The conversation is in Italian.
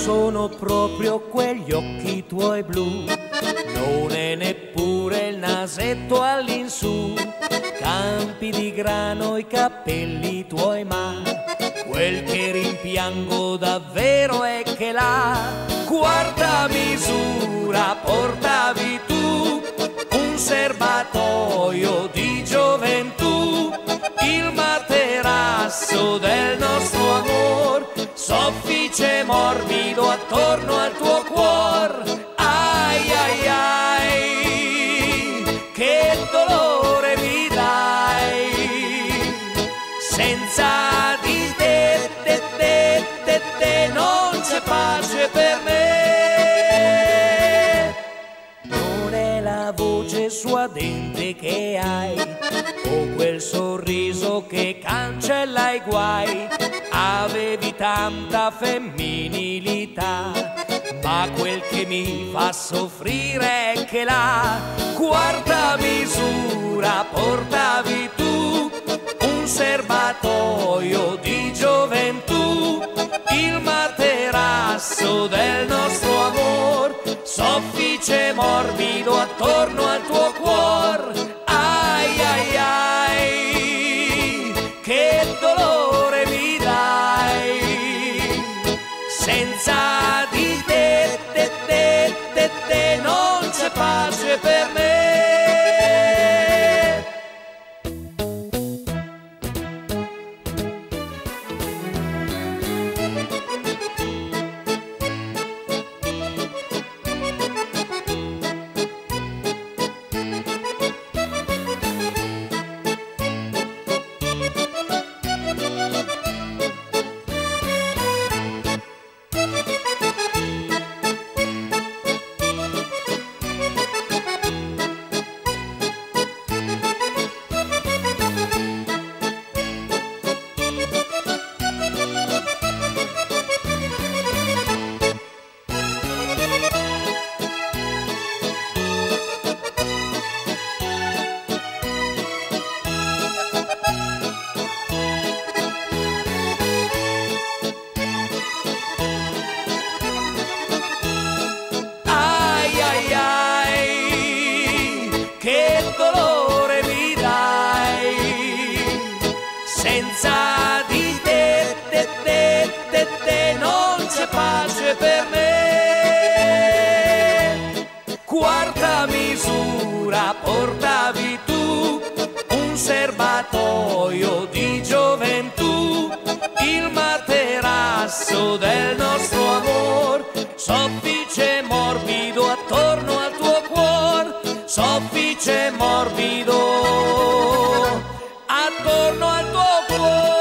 sono proprio quegli occhi tuoi blu, non è neppure il nasetto all'insù, campi di grano, i capelli tuoi, ma quel che rimpiango davvero è che la quarta misura portavi tu, un serbatoio di gioventù, il materasso del nostro amor, soffice morbido attorno al tuo cuor. Ai ai ai, che dolore mi dai, senza di te, non c'è pace per me. Non è la voce suadente che hai, o quel sorriso che cancella i guai, avevi tanta femminilità, ma quel che mi fa soffrire è che la quarta misura portavi tu, un serbatoio di gioventù, il materasso del nostro amor, soffice morbido attorno al tuo cuor. Ai ai ai, che dolore mi dai, senza di te, non c'è pace per me. Che dolore mi dai, senza di te, non c'è pace per me. Quarta misura portavi tu, un serbatoio di gioventù, il materasso del nostro amor, soffice morbido attorno al tuo cuor, soffice morbido attorno al tuo cuore.